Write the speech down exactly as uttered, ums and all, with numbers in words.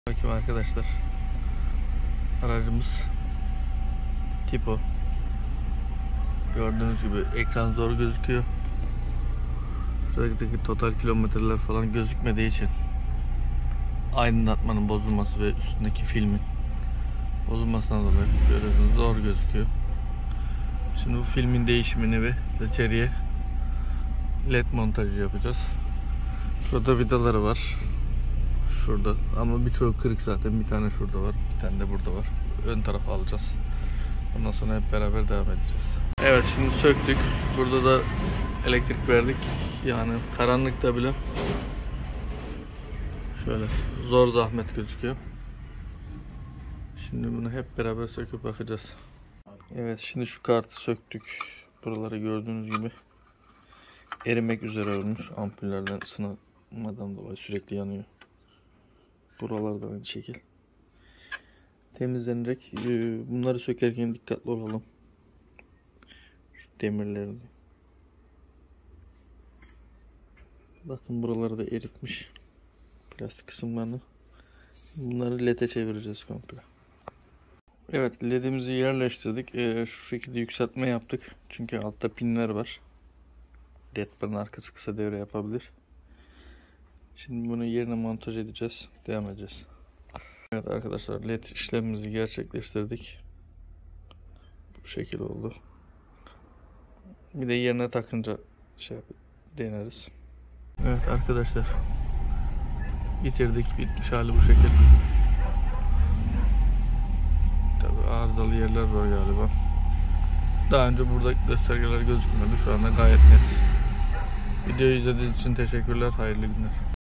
Bakın arkadaşlar, aracımız Tipo. Gördüğünüz gibi ekran zor gözüküyor. Şuradaki total kilometreler falan gözükmediği için aydınlatmanın bozulması ve üstündeki filmin bozulmasına dolayı görüyorsunuz zor gözüküyor. Şimdi bu filmin değişimini ve içeriye led montajı yapacağız. Şurada vidaları var. Şurada ama birçoğu kırık zaten. Bir tane şurada var, bir tane de burada var. Ön tarafa alacağız. Ondan sonra hep beraber devam edeceğiz. Evet, şimdi söktük. Burada da elektrik verdik. Yani karanlıkta bile şöyle zor zahmet gözüküyor. Şimdi bunu hep beraber söküp bakacağız. Evet, şimdi şu kartı söktük. Buraları gördüğünüz gibi erimek üzere olmuş. Ampullerden ısınmadan dolayı sürekli yanıyor. Buralarda aynı şekil temizlenecek. Bunları sökerken dikkatli olalım. Şu demirlerini. Bakın buraları da eritmiş. Plastik kısımlarını. Bunları led'e çevireceğiz komple. Evet, ledimizi yerleştirdik. Ee, şu şekilde yükseltme yaptık. Çünkü altta pinler var. Led barın arkası kısa devre yapabilir. Şimdi bunu yerine montaj edeceğiz. Devam edeceğiz. Evet arkadaşlar, led işlemimizi gerçekleştirdik. Bu şekil oldu. Bir de yerine takınca şey deneriz. Evet arkadaşlar, bitirdik. Bitmiş hali bu şekil. Tabii arızalı yerler var galiba. Daha önce burada göstergeler gözükmüyordu. Şu anda gayet net. Videoyu izlediğiniz için teşekkürler. Hayırlı günler.